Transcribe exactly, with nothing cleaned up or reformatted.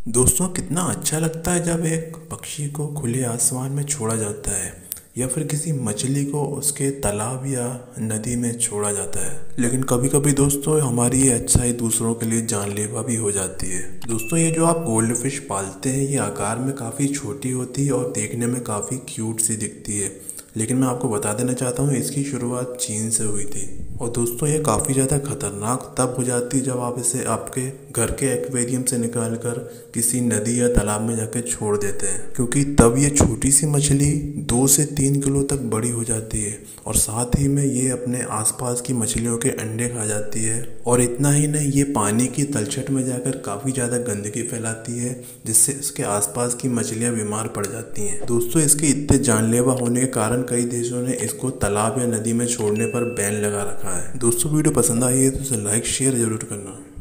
दोस्तों, कितना अच्छा लगता है जब एक पक्षी को खुले आसमान में छोड़ा जाता है या फिर किसी मछली को उसके तालाब या नदी में छोड़ा जाता है। लेकिन कभी कभी दोस्तों हमारी ये अच्छाई दूसरों के लिए जानलेवा भी हो जाती है। दोस्तों, ये जो आप गोल्ड फिश पालते हैं ये आकार में काफ़ी छोटी होती है और देखने में काफ़ी क्यूट सी दिखती है। लेकिन मैं आपको बता देना चाहता हूँ इसकी शुरुआत चीन से हुई थी। और दोस्तों, ये काफ़ी ज़्यादा खतरनाक तब हो जाती है जब आप इसे आपके घर के एक्वेरियम से निकाल कर किसी नदी या तालाब में जाके छोड़ देते हैं, क्योंकि तब ये छोटी सी मछली दो से तीन किलो तक बड़ी हो जाती है और साथ ही में ये अपने आसपास की मछलियों के अंडे खा जाती है। और इतना ही नहीं, ये पानी की तलछट में जाकर काफ़ी ज़्यादा गंदगी फैलाती है, जिससे इसके आसपास की मछलियाँ बीमार पड़ जाती हैं। दोस्तों, इसके इतने जानलेवा होने के कारण कई देशों ने इसको तालाब या नदी में छोड़ने पर बैन लगा रखा है। दोस्तों, वीडियो पसंद आई है तो इसे लाइक शेयर जरूर करना।